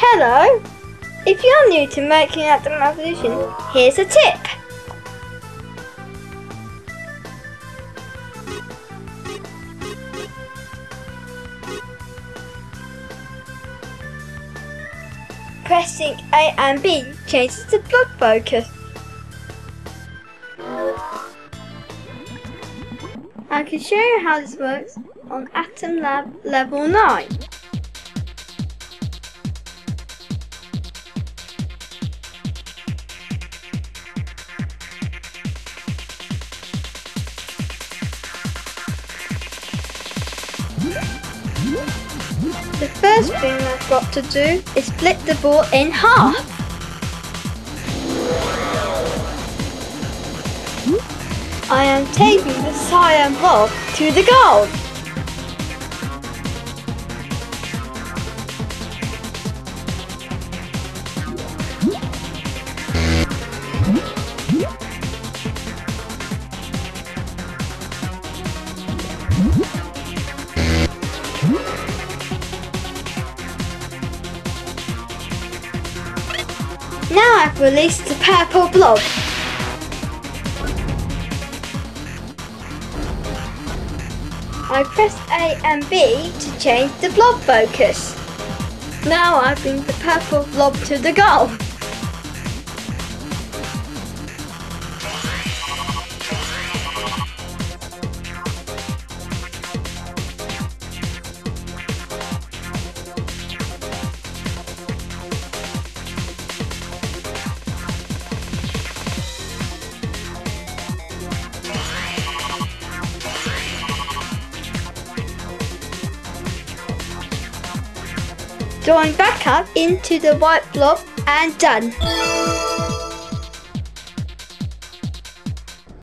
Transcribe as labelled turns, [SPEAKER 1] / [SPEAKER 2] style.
[SPEAKER 1] Hello! If you're new to Mercury Meltdown Revolution, here's a tip. Pressing A and B changes the blob focus. I can show you how this works on Atom Lab Level 9. The first thing I've got to do is split the ball in half. I am taping the cyan blob to the gold. Now I've released the purple blob. I pressed A and B to change the blob focus. Now I bring the purple blob to the goal. Join back up into the white blob and done.